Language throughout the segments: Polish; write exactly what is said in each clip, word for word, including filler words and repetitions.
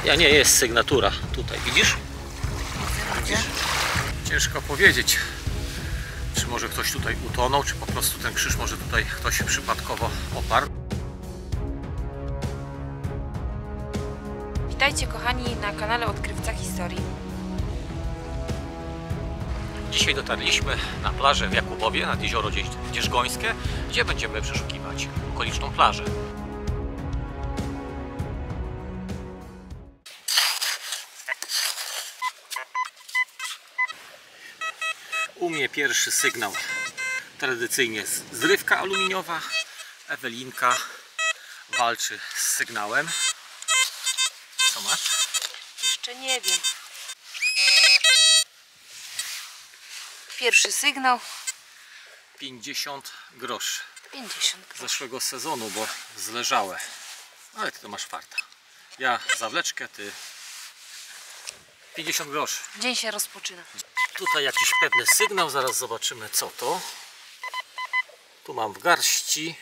Ja nie jest sygnatura tutaj, widzisz? Widzisz? Ciężko powiedzieć, czy może ktoś tutaj utonął, czy po prostu ten krzyż może tutaj ktoś przypadkowo oparł. Witajcie kochani na kanale Odkrywca Historii. Dzisiaj dotarliśmy na plażę w Jakubowie, nad jezioro Dzierżgońskie, gdzie będziemy przeszukiwać okoliczną plażę. U mnie pierwszy sygnał, tradycyjnie zrywka aluminiowa. Ewelinka walczy z sygnałem. Co masz? Jeszcze nie wiem. Pierwszy sygnał. pięćdziesiąt groszy. pięćdziesiąt Z zeszłego sezonu, bo zleżałe. Ale ty to masz farta. Ja zawleczkę, ty pięćdziesiąt groszy. Dzień się rozpoczyna. Tutaj jakiś pewny sygnał, zaraz zobaczymy co to. Tu mam w garści.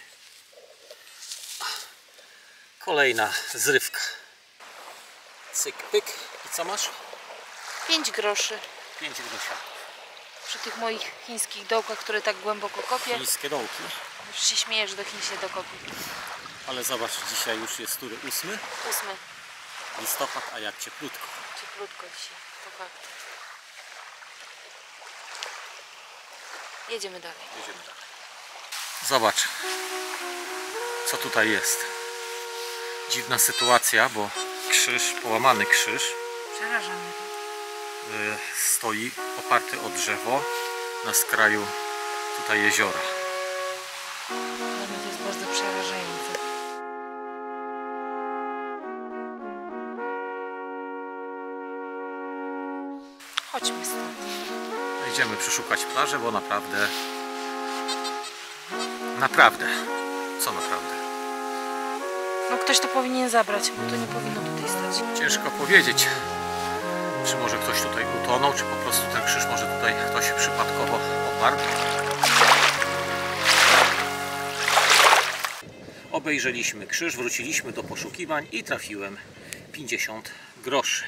Kolejna zrywka. Cyk, pyk. I co masz? pięć groszy. pięć groszy. Przy tych moich chińskich dołkach, które tak głęboko kopię. Chińskie dołki. Już się śmieję, że do Chin się dokopię. Ale zobacz, dzisiaj już jest który? ósmy Ósmy. listopad, a jak cieplutko. Cieplutko dzisiaj, to fakt. Jedziemy dalej. Jedziemy dalej. Zobacz, co tutaj jest. Dziwna sytuacja, bo krzyż, połamany krzyż, Przeraża mnie to. stoi oparty o drzewo na skraju tutaj jeziora. Dla mnie to jest bardzo przerażające. Chodźmy stąd. Idziemy przeszukać plażę, bo naprawdę naprawdę co naprawdę? No ktoś to powinien zabrać, bo to nie powinno tutaj stać. Ciężko powiedzieć, czy może ktoś tutaj utonął, czy po prostu ten krzyż może tutaj ktoś przypadkowo oparł. Obejrzeliśmy krzyż, wróciliśmy do poszukiwań i trafiłem pięćdziesiąt groszy.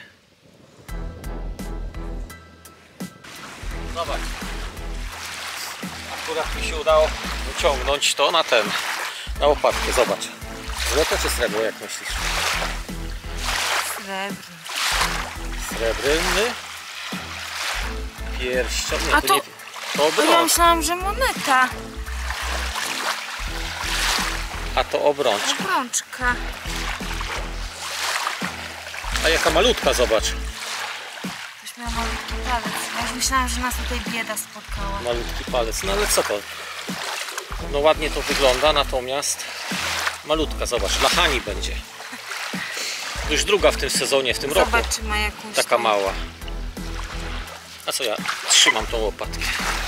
Zobacz, akurat mi się udało wyciągnąć to na ten, na łopatkę, zobacz. Złote czy srebro, jak myślisz? Srebrny. Srebrny pierścień. Nie, A to, to- nie, to O, ja obrączka. myślałam, że moneta. A to obrączka. Obrączka. A jaka malutka, zobacz. Ktoś miał malutki palec. Ja już myślałam, że nas tutaj bieda spotkała. Malutki palec. No ale co to? No ładnie to wygląda, natomiast malutka, zobacz. Dla Hani będzie. Już druga w tym sezonie, w tym roku. Zobacz, czy ma jakąś Taka tam- mała. A co ja? Trzymam tą łopatkę.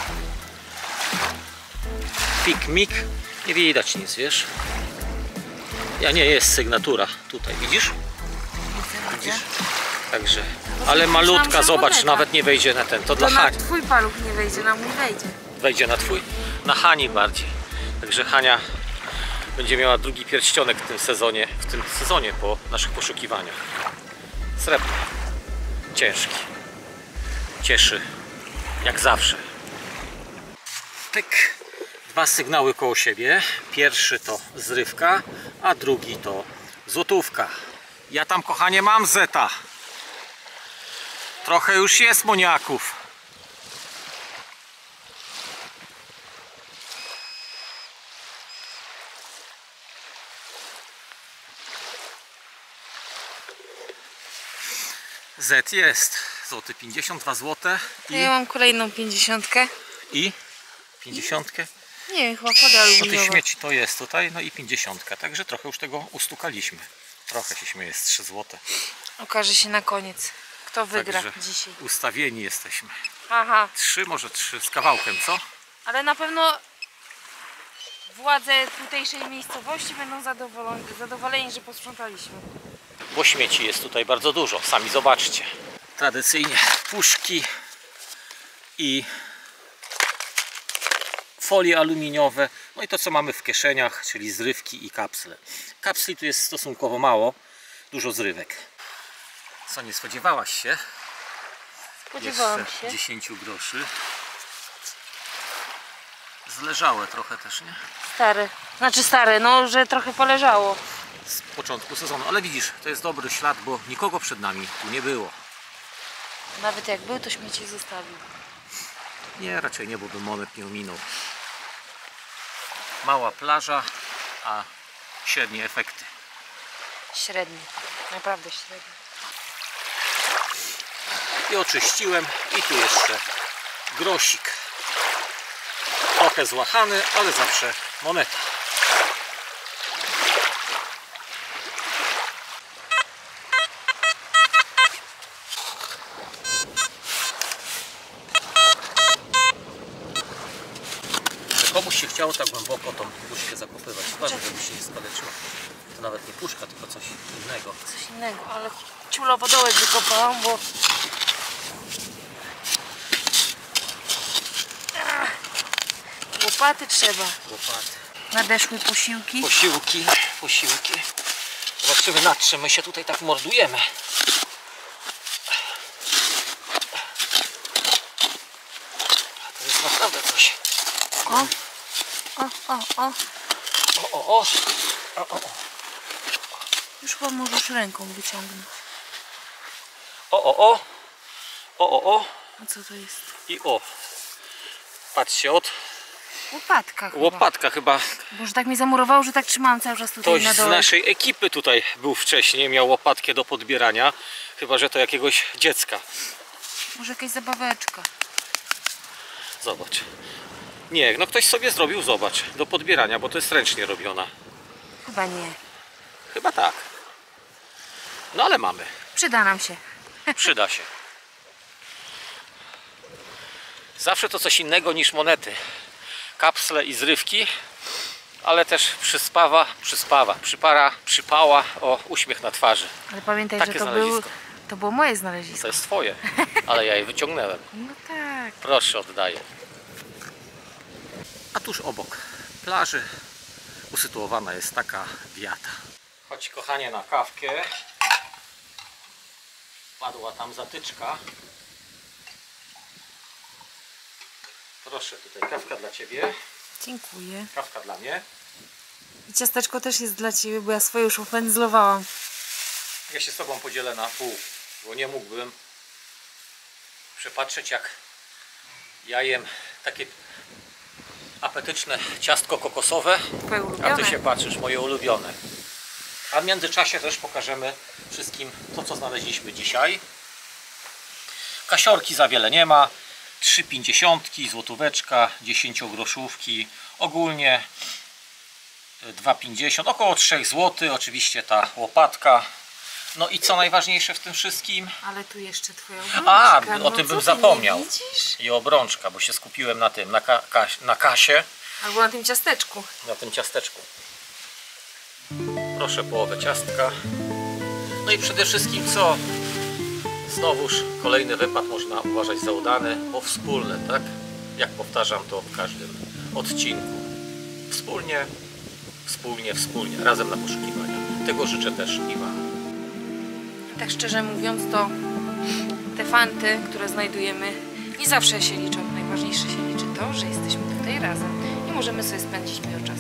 Pik, mik. Nie widać nic, wiesz? Ja nie jest sygnatura tutaj, widzisz? Widzisz? Także. Ale malutka, zobacz, nawet nie wejdzie na ten. To To dla na Hani. twój paluch nie wejdzie, na mój wejdzie. Wejdzie na twój? Na Hani bardziej. Także Hania będzie miała drugi pierścionek w tym sezonie, w tym sezonie po naszych poszukiwaniach. Srebrny. Ciężki. Cieszy. Jak zawsze. Pyk. Dwa sygnały koło siebie. Pierwszy to zrywka, a drugi to złotówka. Ja tam, kochanie, mam zeta. Trochę już jest moniaków. Z jest. Złoty pięćdziesiąt, dwa złote To i, ja mam kolejną pięćdziesiątkę. i pięćdziesiątkę. Nie wiem, chyba folia No tych aluminiowa. śmieci to jest tutaj, no i pięćdziesiątka. Także trochę już tego ustukaliśmy. Trochę się śmieje, z trzy złote. Okaże się na koniec, kto wygra Także dzisiaj. ustawieni jesteśmy. Aha, Trzy, może trzy z kawałkiem, co? ale na pewno władze tutejszej miejscowości będą zadowoleni, zadowoleni, że posprzątaliśmy. Bo śmieci jest tutaj bardzo dużo, sami zobaczcie. Tradycyjnie puszki i folie aluminiowe, no i to co mamy w kieszeniach, czyli zrywki i kapsle. Kapsli tu jest stosunkowo mało, dużo zrywek. Co, nie spodziewałaś się? Spodziewałam Jeszcze się. dziesięć groszy. Zleżałe trochę też, nie? Stary. Znaczy stary, no że trochę poleżało. Z początku sezonu, ale widzisz, to jest dobry ślad, bo nikogo przed nami tu nie było. Nawet jak był, to śmieci zostawił. Nie, raczej nie, bo by monet nie ominął. Mała plaża, a średnie efekty. Średni. Naprawdę średni. I oczyściłem i tu jeszcze grosik. Trochę złachany, ale zawsze moneta. Że komuś się chciało tak głęboko tą puszkę zakopywać. Uważaj, żeby się nie skaleczyła. To nawet nie puszka, tylko coś innego. Coś innego, ale ciulowo dołek wykopałam, bo... Ach, łopaty trzeba. Łopaty. Nadeszły posiłki. Posiłki, posiłki. Zobaczymy, nad czym my się tutaj tak mordujemy. To jest naprawdę coś. O, o, o, o. O, o, o. O, o, o. Już chyba możesz ręką wyciągnąć. O, o, o. O, o, o. A co to jest? I o. Patrzcie, od Łopatka chyba. łopatka chyba. Bo że tak mnie zamurowało, że tak trzymałam cały czas tutaj Ktoś na z dole. naszej ekipy tutaj był wcześniej, miał łopatkę do podbierania. Chyba że to jakiegoś dziecka. Może jakaś zabaweczka. Zobacz. Nie, no ktoś sobie zrobił, zobacz, do podbierania, bo to jest ręcznie robiona. Chyba nie. Chyba tak. No ale mamy. Przyda nam się. Przyda się. Zawsze to coś innego niż monety. Kapsle i zrywki, ale też przyspawa, przyspawa, przypara, przypała, o, uśmiech na twarzy. Ale pamiętaj, Takie że to, był, znalezisko. to było moje znalezisko. To jest twoje, ale ja je wyciągnąłem. No tak. Proszę, oddaję. A tuż obok plaży usytuowana jest taka wiata. Chodź, kochanie, na kawkę. Padła tam zatyczka. Proszę, tutaj kawka dla ciebie, Dziękuję. kawka dla mnie. I ciasteczko też jest dla ciebie, bo ja swoje już opędzlowałam. Ja się z tobą podzielę na pół, bo nie mógłbym przepatrzeć, jak ja jem takie apetyczne ciastko kokosowe, Twoje a ulubione. ty się patrzysz, moje ulubione. A w międzyczasie też pokażemy wszystkim to, co znaleźliśmy dzisiaj. Kasiorki za wiele nie ma. Trzy pięćdziesiątki, złotóweczka, dziesięciogroszówki, ogólnie dwa pięćdziesiąt, około trzy złote, oczywiście ta łopatka. No i co najważniejsze w tym wszystkim? Ale tu jeszcze twoja A, obrączka. o No tym co bym ty zapomniał. nie widzisz? I obrączka, bo się skupiłem na tym, na, ka kaś na kasie, Albo na tym ciasteczku. na tym ciasteczku. Proszę, połowę ciastka. No i przede wszystkim co? Znowuż kolejny wypad można uważać za udany, bo wspólne, tak? Jak powtarzam to w każdym odcinku. Wspólnie, wspólnie, wspólnie, razem na poszukiwania. Tego życzę też i wam. Tak szczerze mówiąc, to te fanty, które znajdujemy, nie zawsze się liczą. Najważniejsze się liczy to, że jesteśmy tutaj razem i możemy sobie spędzić miło czas.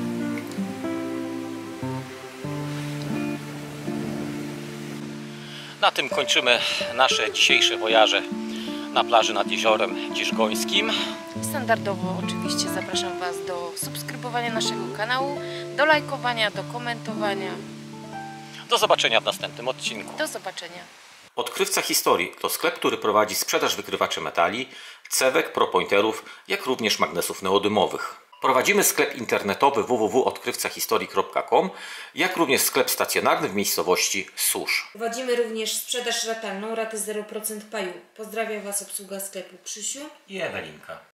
Na tym kończymy nasze dzisiejsze wojaże na plaży nad jeziorem Dzierżgońskim. Standardowo oczywiście zapraszam Was do subskrybowania naszego kanału, do lajkowania, do komentowania. Do zobaczenia w następnym odcinku. Do zobaczenia. Odkrywca Historii to sklep, który prowadzi sprzedaż wykrywaczy metali, cewek, propointerów, jak również magnesów neodymowych. Prowadzimy sklep internetowy w w w kropka odkrywca historii kropka com, jak również sklep stacjonarny w miejscowości Susz. Prowadzimy również sprzedaż ratalną, raty zero procent paju. Pozdrawiam Was obsługa sklepu Krzysiu I Ewelinka.